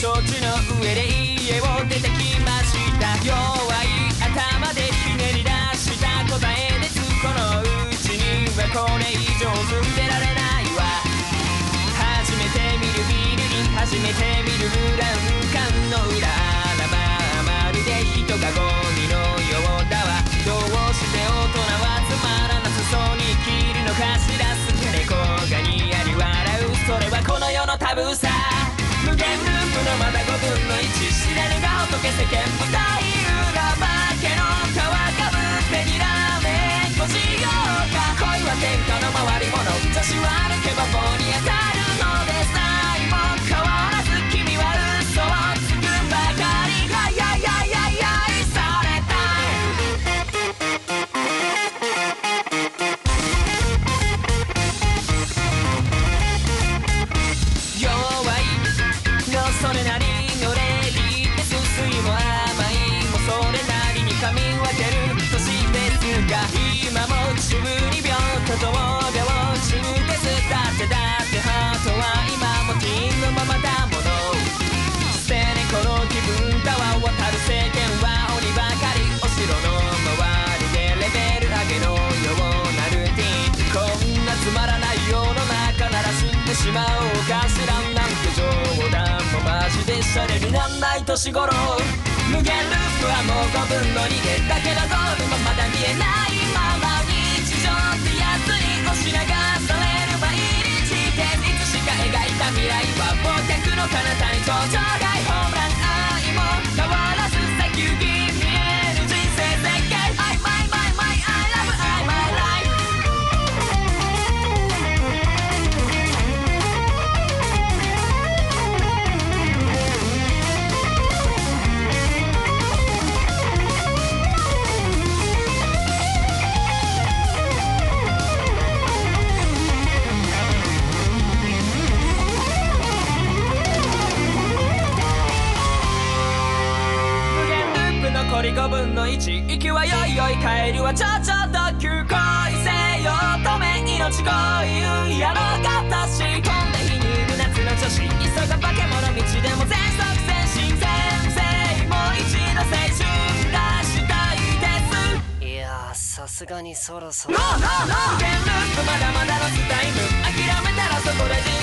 承知の上で家を出てきました。弱い頭でひねり出した答えです。このうちにはこれ以上踏んでられないわ。初めて見るビルに初めて見るブラウン管の裏穴、まるで人がゴミのようだわ。どうして大人はつまらなさそうに生きるのかしら。好き猫がにやり笑う、それはこの世のタブーさ。無限ループのまだ5分の1、知らぬが仏世間舞台裏化けの皮かぶってにらめっこしようか。恋は天下の回り物、女子は歩けば棒に当たるのでさえも変わらず君は嘘をつくばかり。はいはいはいはいはいそれだ。弱いのそれなりの礼儀です。酸いも甘いもそれなりに噛み分ける年ですが、今も中二病と同病中です。だってハートは今もティーンのままだもの。捨て猫の気分だわ。渡る世間は鬼ばかり。お城の周りでレベル上げのようなルーティン。こんなつまらない世の中なら死んでしまおうかしら。なんて冗談もマジでシャレになんない年頃。無限ループはもう5分の2で、だけどゴールもまだ見えないまま。日常ってやつに押し流される毎日で、いつしか描いた未来は忘却の彼方に頂上外。ホームラン愛も変わらず先行き見える人生設計。I my my my I love I my life。残り5分の1、息はよいよい帰りはちょっと急。恋せよ乙女命恋やろうかとし込んで火にいる夏の女子、急が化け物道でも全速前進。先生もう一度青春がしたいです。 いやーさすがにそろそろ。 ノーノーノー無限ループまだまだロスタイム。諦めたらそこで